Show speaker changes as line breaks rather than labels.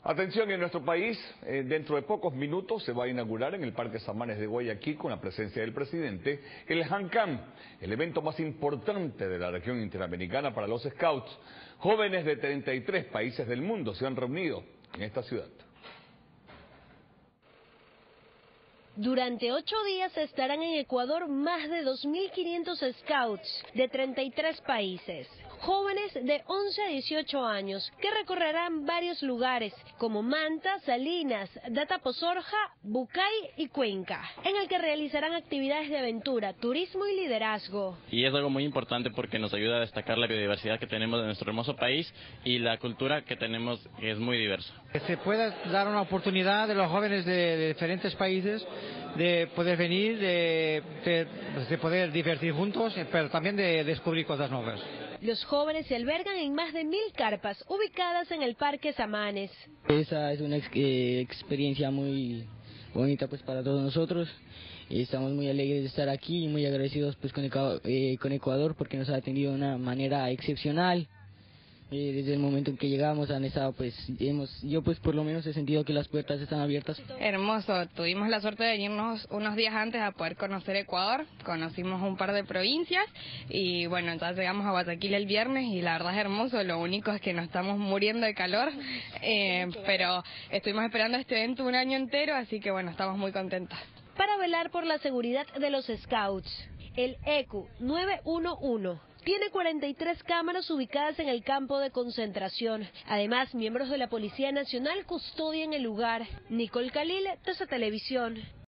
Atención, en nuestro país, dentro de pocos minutos se va a inaugurar en el Parque Samanes de Guayaquil, con la presencia del presidente, el HANCAM, el evento más importante de la región interamericana para los Scouts. Jóvenes de 33 países del mundo se han reunido en esta ciudad.
Durante 8 días estarán en Ecuador más de 2.500 scouts de 33 países, jóvenes de 11 a 18 años que recorrerán varios lugares como Manta, Salinas, Dataposorja, Bucay y Cuenca, en el que realizarán actividades de aventura, turismo y liderazgo.
Y es algo muy importante porque nos ayuda a destacar la biodiversidad que tenemos de nuestro hermoso país y la cultura que tenemos, que es muy diversa.
Que se pueda dar una oportunidad de los jóvenes de diferentes países de poder venir, de poder divertir juntos, pero también de descubrir cosas nuevas.
Los jóvenes se albergan en más de 1.000 carpas ubicadas en el Parque Samanes.
Esa es una experiencia muy bonita pues para todos nosotros. Y estamos muy alegres de estar aquí y muy agradecidos pues con Ecuador porque nos ha atendido de una manera excepcional. Desde el momento en que llegamos han estado yo por lo menos he sentido que las puertas están abiertas.
Hermoso, tuvimos la suerte de venirnos unos días antes a poder conocer Ecuador, conocimos un par de provincias y bueno, entonces llegamos a Guayaquil el viernes y la verdad es hermoso, lo único es que nos estamos muriendo de calor, pero estuvimos esperando este evento un año entero, así que bueno, estamos muy contentas.
Para velar por la seguridad de los scouts, el ECU 911 tiene 43 cámaras ubicadas en el campo de concentración. Además, miembros de la Policía Nacional custodian el lugar. Nicole Khalil, TC Televisión.